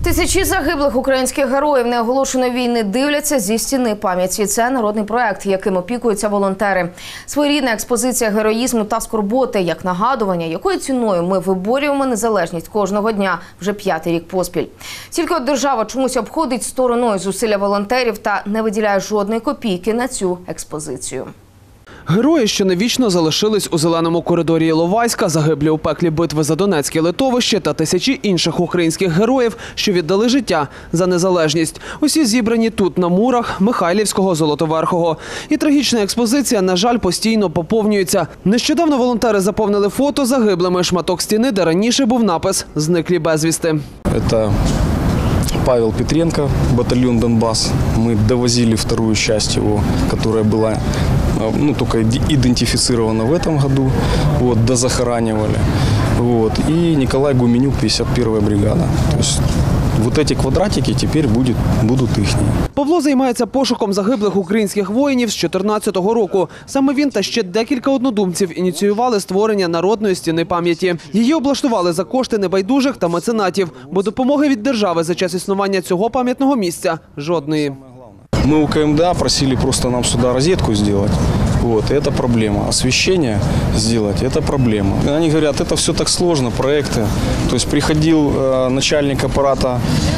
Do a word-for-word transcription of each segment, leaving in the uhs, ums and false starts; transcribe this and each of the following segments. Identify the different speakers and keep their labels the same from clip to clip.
Speaker 1: Тисячі загиблих українських героїв неоголошеної війни дивляться зі стіни пам'яті. Це народний проект, яким опікуються волонтери. Своєрідна експозиція героїзму та скорботи, як нагадування, якою ціною ми виборюємо незалежність кожного дня вже п'ятий рік поспіль. Тільки от держава чомусь обходить стороною зусилля волонтерів та не виділяє жодної копійки на цю експозицію.
Speaker 2: Герої, що навічно залишились у зеленому коридорі Іловайська, загиблі у пеклі битви за Донецьке литовище та тисячі інших українських героїв, що віддали життя за незалежність. Усі зібрані тут, на мурах Михайлівського, Золотоверхого. І трагічна експозиція, на жаль, постійно поповнюється. Нещодавно волонтери заповнили фото загиблими шматок стіни, де раніше був напис «Зниклі безвісти».
Speaker 3: Це Павел Петренко, батальон «Донбасс». Мы довозили вторую часть его, которая была ну, только идентифицирована в этом году, вот, дозахоранивали. Вот, и Николай Гуменюк, пятьдесят первая бригада. То есть вот эти квадратики теперь будет, будут ихние.
Speaker 2: Павло займається пошуком загиблих українських воїнів з дві тисячі чотирнадцятого року. Саме він та ще декілька однодумців ініціювали створення народної стіни пам'яті. Її облаштували за кошти небайдужих та меценатів, бо допомоги від держави за час існування цього пам'ятного місця – жодної.
Speaker 3: Мы у КМДА просили просто нам сюда розетку сделать. Вот, и это проблема. Освещение сделать – это проблема. Они говорят, это все так сложно, проекты. То есть приходил э, начальник аппарата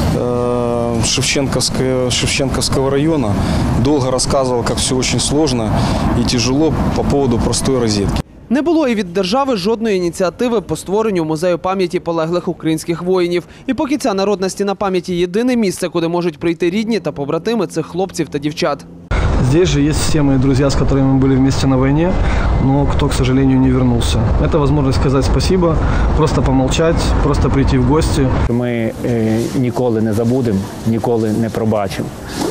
Speaker 3: э, Шевченковского, Шевченковского района, долго рассказывал, как все очень сложно и тяжело по поводу простой розетки.
Speaker 2: Не було і від держави жодної ініціативи по створенню музею пам'яті полеглих українських воїнів. І поки ця народна стіна пам'яті – єдине місце, куди можуть прийти рідні та побратими цих хлопців та дівчат.
Speaker 4: Здесь же есть все мои друзья, с которыми мы были вместе на войне, но кто, к сожалению, не вернулся. Это возможность сказать спасибо, просто помолчать, просто прийти в гости.
Speaker 5: Ми е, ніколи не забудемо, ніколи не пробачимо.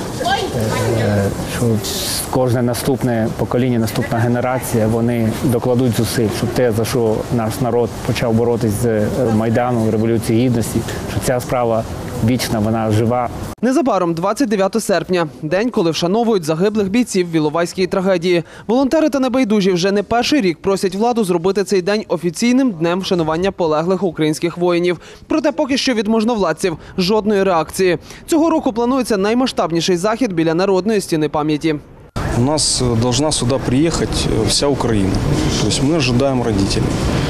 Speaker 5: Е, що кожне наступне покоління, наступна генерація, вони докладуть зусиль, щоб те, за що наш народ почав боротись з Майдану, Революції Гідності, що ця справа вічна, вона жива.
Speaker 2: Незабаром двадцять дев'ятого серпня – день, коли вшановують загиблих бійців в Іловайській трагедії. Волонтери та небайдужі вже не перший рік просять владу зробити цей день офіційним днем вшанування полеглих українських воїнів. Проте поки що від можновладців – жодної реакції. Цього року планується наймасштабніший захід біля народної стіни пам'яті.
Speaker 3: У нас должна сюда приехать вся Украина. То есть мы ожидаем родителей.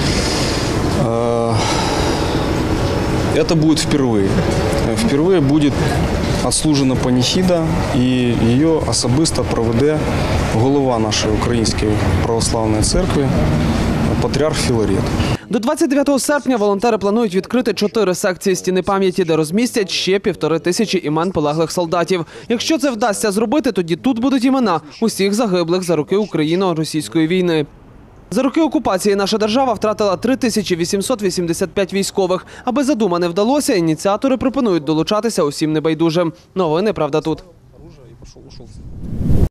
Speaker 3: Это будет впервые. Впервые будет отслужена паніхіда, і її особисто проведе голова нашої Української православної церкви, патріарх Філарет.
Speaker 2: До двадцять дев'ятого серпня волонтери планують відкрити чотири секції стіни пам'яті, де розмістять ще півтори тисячі імен полеглих солдатів. Якщо це вдасться зробити, тоді тут будуть імена усіх загиблих за роки україно-російської війни. За роки окупації наша держава втратила три тисячі вісімсот вісімдесят п'ять військових. Аби задумане вдалося, ініціатори пропонують долучатися усім небайдужим. Новини «Правда тут».